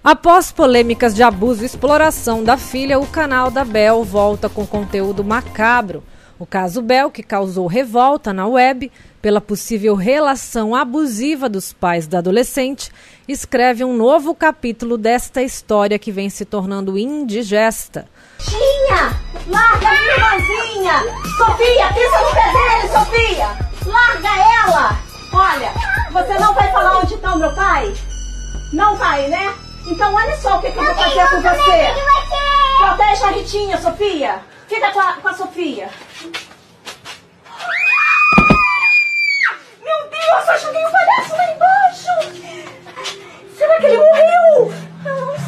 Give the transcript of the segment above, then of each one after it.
Após polêmicas de abuso e exploração da filha, o canal da Bel volta com conteúdo macabro. O caso Bel, que causou revolta na web pela possível relação abusiva dos pais da adolescente, escreve um novo capítulo desta história que vem se tornando indigesta. Tinha! Larga a minha irmãzinha! Sofia, pisa no pé dele, Sofia! Larga ela! Olha, você não vai falar onde está o meu pai? Não vai, né? Então olha só o que eu vou fazer com você. Protege a Ritinha, Sofia. Fica com a Sofia. Meu Deus, eu joguei um palhaço lá embaixo. Será que ele morreu? Eu não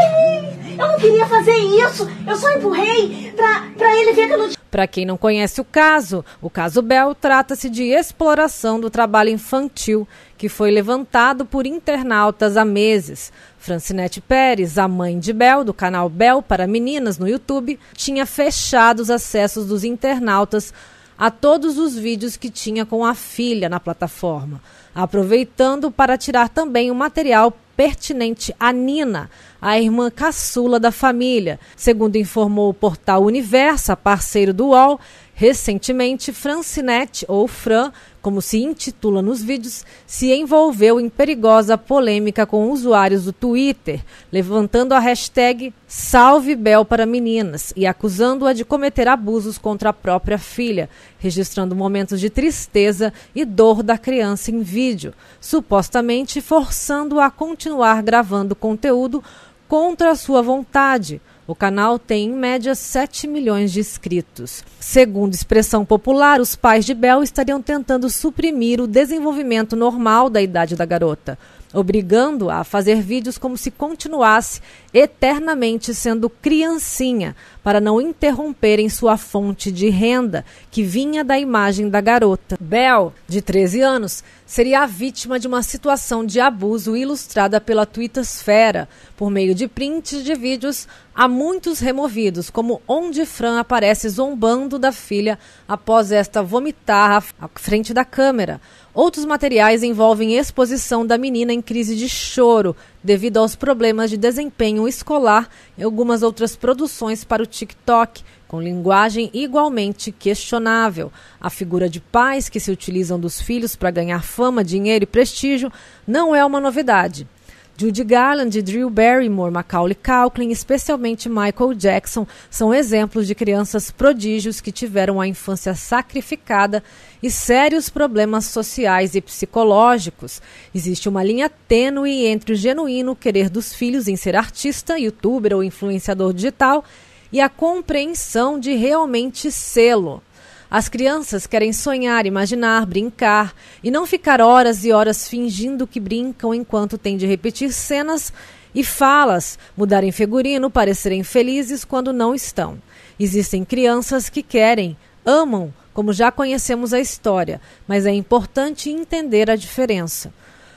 sei. Eu não queria fazer isso. Eu só empurrei pra ele ver que eu não... Para quem não conhece o caso Bel trata-se de exploração do trabalho infantil que foi levantado por internautas há meses. Francinete Pérez, a mãe de Bel, do canal Bel para Meninas no YouTube, tinha fechado os acessos dos internautas a todos os vídeos que tinha com a filha na plataforma, aproveitando para tirar também o material pertinente a Nina, a irmã caçula da família. Segundo informou o portal Universa, parceiro do UOL, recentemente Francinete, ou Fran, como se intitula nos vídeos, se envolveu em perigosa polêmica com usuários do Twitter, levantando a hashtag Salve Bel para Meninas e acusando-a de cometer abusos contra a própria filha, registrando momentos de tristeza e dor da criança em vídeo, supostamente forçando-a a continuar gravando conteúdo contra a sua vontade. O canal tem, em média, 7 milhões de inscritos. Segundo expressão popular, os pais de Bel estariam tentando suprimir o desenvolvimento normal da idade da garota, obrigando-a a fazer vídeos como se continuasse eternamente sendo criancinha, para não interromperem sua fonte de renda, que vinha da imagem da garota. Bel, de 13 anos, seria a vítima de uma situação de abuso ilustrada pela Twittosfera, por meio de prints de vídeos há muitos removidos, como onde Fran aparece zombando da filha após esta vomitar à frente da câmera. Outros materiais envolvem exposição da menina em crise de choro devido aos problemas de desempenho escolar e algumas outras produções para o TikTok, com linguagem igualmente questionável. A figura de pais que se utilizam dos filhos para ganhar fama, dinheiro e prestígio não é uma novidade. Judy Garland, Drew Barrymore, Macaulay Culkin, especialmente Michael Jackson, são exemplos de crianças prodígios que tiveram a infância sacrificada e sérios problemas sociais e psicológicos. Existe uma linha tênue entre o genuíno querer dos filhos em ser artista, youtuber ou influenciador digital e a compreensão de realmente sê-lo. As crianças querem sonhar, imaginar, brincar e não ficar horas e horas fingindo que brincam enquanto têm de repetir cenas e falas, mudarem figurino, parecerem felizes quando não estão. Existem crianças que querem, amam, como já conhecemos a história, mas é importante entender a diferença.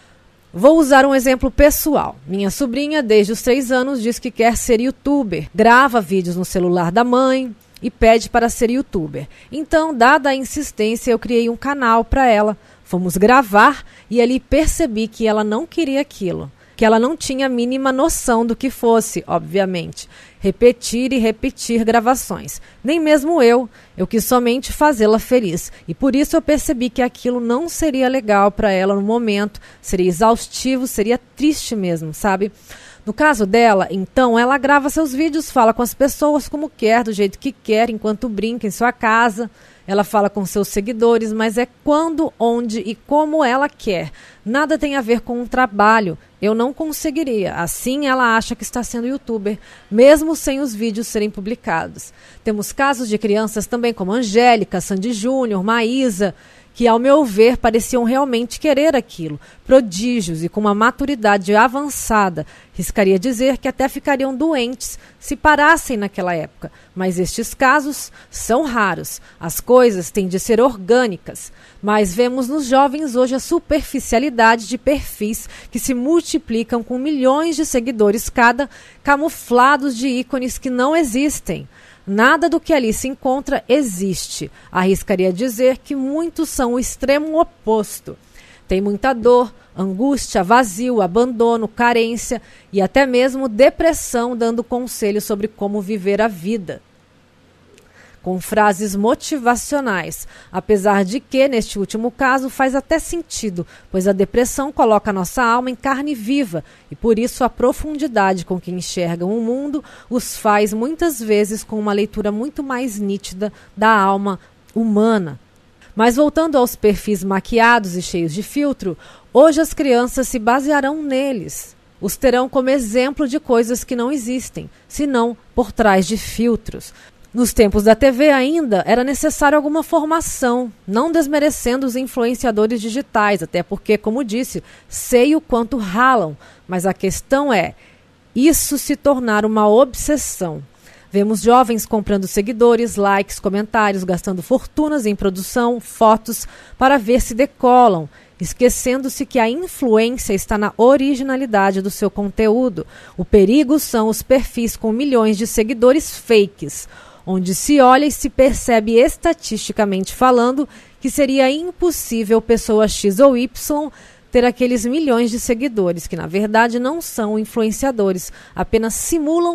Vou usar um exemplo pessoal. Minha sobrinha, desde os 3 anos, diz que quer ser youtuber, grava vídeos no celular da mãe e pede para ser youtuber. Então, dada a insistência, eu criei um canal para ela. Fomos gravar e ali percebi que ela não queria aquilo, que ela não tinha a mínima noção do que fosse, obviamente, repetir e repetir gravações. Nem mesmo eu quis somente fazê-la feliz. E por isso eu percebi que aquilo não seria legal para ela no momento, seria exaustivo, seria triste mesmo, sabe? No caso dela, então, ela grava seus vídeos, fala com as pessoas como quer, do jeito que quer, enquanto brinca em sua casa. Ela fala com seus seguidores, mas é quando, onde e como ela quer. Nada tem a ver com o trabalho. Eu não conseguiria. Assim, ela acha que está sendo youtuber, mesmo sem os vídeos serem publicados. Temos casos de crianças também como Angélica, Sandy Júnior, Maísa, que, ao meu ver, pareciam realmente querer aquilo. Prodígios e com uma maturidade avançada. Riscaria dizer que até ficariam doentes se parassem naquela época. Mas estes casos são raros. As coisas têm de ser orgânicas. Mas vemos nos jovens hoje a superficialidade de perfis que se multiplicam com milhões de seguidores cada, camuflados de ícones que não existem. Nada do que ali se encontra existe. Arriscaria dizer que muitos são o extremo oposto. Tem muita dor, angústia, vazio, abandono, carência e até mesmo depressão, dando conselhos sobre como viver a vida. Com frases motivacionais, apesar de que, neste último caso, faz até sentido, pois a depressão coloca nossa alma em carne viva e, por isso, a profundidade com que enxergam o mundo os faz, muitas vezes, com uma leitura muito mais nítida da alma humana. Mas voltando aos perfis maquiados e cheios de filtro, hoje as crianças se basearão neles. Os terão como exemplo de coisas que não existem, senão por trás de filtros. Nos tempos da TV ainda era necessário alguma formação, não desmerecendo os influenciadores digitais, até porque, como disse, sei o quanto ralam, mas a questão é isso se tornar uma obsessão. Vemos jovens comprando seguidores, likes, comentários, gastando fortunas em produção, fotos, para ver se decolam, esquecendo-se que a influência está na originalidade do seu conteúdo. O perigo são os perfis com milhões de seguidores fakes, onde se olha e se percebe estatisticamente falando que seria impossível pessoa X ou Y ter aqueles milhões de seguidores, que na verdade não são influenciadores, apenas simulam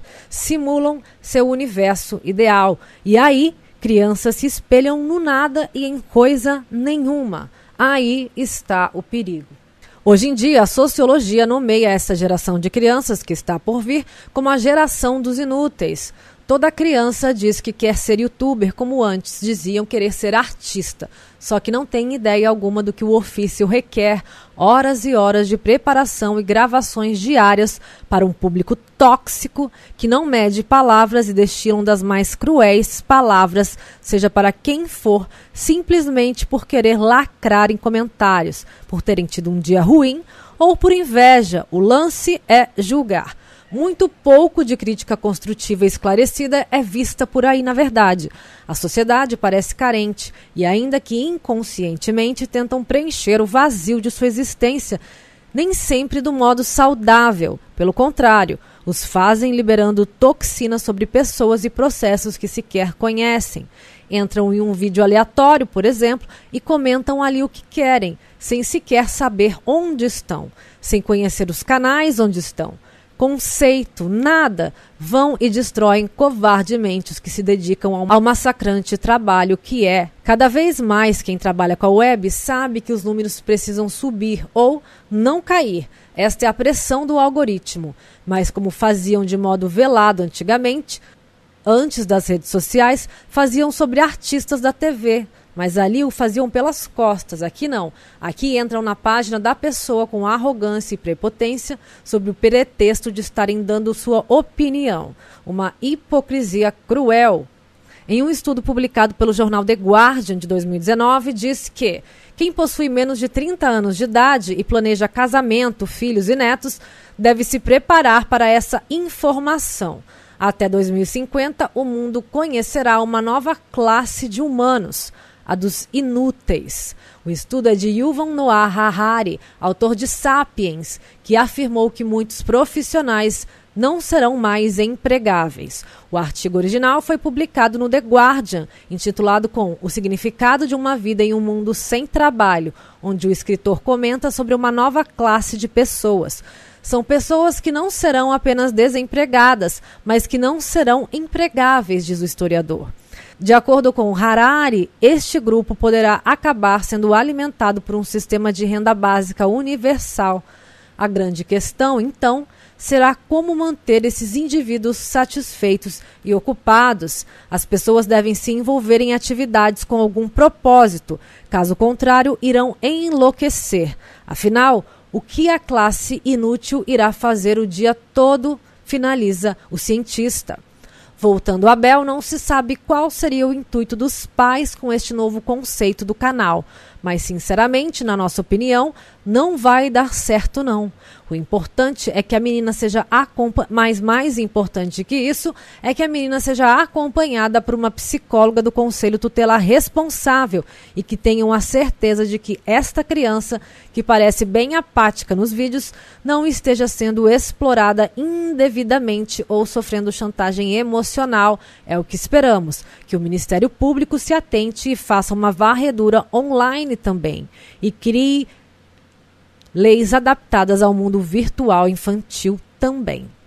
seu universo ideal. E aí, crianças se espelham no nada e em coisa nenhuma. Aí está o perigo. Hoje em dia, a sociologia nomeia essa geração de crianças que está por vir como a geração dos inúteis. Toda criança diz que quer ser youtuber, como antes diziam querer ser artista, só que não tem ideia alguma do que o ofício requer, horas e horas de preparação e gravações diárias para um público tóxico que não mede palavras e destilam das mais cruéis palavras, seja para quem for, simplesmente por querer lacrar em comentários, por terem tido um dia ruim ou por inveja. O lance é julgar. Muito pouco de crítica construtiva e esclarecida é vista por aí, na verdade. A sociedade parece carente e, ainda que inconscientemente, tentam preencher o vazio de sua existência, nem sempre do modo saudável. Pelo contrário, os fazem liberando toxinas sobre pessoas e processos que sequer conhecem. Entram em um vídeo aleatório, por exemplo, e comentam ali o que querem, sem sequer saber onde estão, sem conhecer os canais onde estão. Conceito, nada, vão e destroem covardemente os que se dedicam ao massacrante trabalho que é. Cada vez mais quem trabalha com a web sabe que os números precisam subir ou não cair. Esta é a pressão do algoritmo. Mas como faziam de modo velado antigamente, antes das redes sociais, faziam sobre artistas da TV. Mas ali o faziam pelas costas, aqui não. Aqui entram na página da pessoa com arrogância e prepotência sobre o pretexto de estarem dando sua opinião. Uma hipocrisia cruel. Em um estudo publicado pelo jornal The Guardian de 2019, diz que quem possui menos de 30 anos de idade e planeja casamento, filhos e netos, deve se preparar para essa informação. Até 2050, o mundo conhecerá uma nova classe de humanos, a dos inúteis. O estudo é de Yuval Noah Harari, autor de Sapiens, que afirmou que muitos profissionais não serão mais empregáveis. O artigo original foi publicado no The Guardian, intitulado com O Significado de uma Vida em um Mundo Sem Trabalho, onde o escritor comenta sobre uma nova classe de pessoas. São pessoas que não serão apenas desempregadas, mas que não serão empregáveis, diz o historiador. De acordo com Harari, este grupo poderá acabar sendo alimentado por um sistema de renda básica universal. A grande questão, então, será como manter esses indivíduos satisfeitos e ocupados. As pessoas devem se envolver em atividades com algum propósito, caso contrário, irão enlouquecer. Afinal, o que a classe inútil irá fazer o dia todo, finaliza o cientista. Voltando a Bel, não se sabe qual seria o intuito dos pais com este novo conceito do canal. Mas, sinceramente, na nossa opinião, não vai dar certo, não. O importante é que a menina seja acompanhada, mais importante que isso, é que a menina seja acompanhada por uma psicóloga do Conselho Tutelar responsável e que tenham a certeza de que esta criança, que parece bem apática nos vídeos, não esteja sendo explorada indevidamente ou sofrendo chantagem emocional. É o que esperamos, que o Ministério Público se atente e faça uma varredura online também e crie leis adaptadas ao mundo virtual infantil também.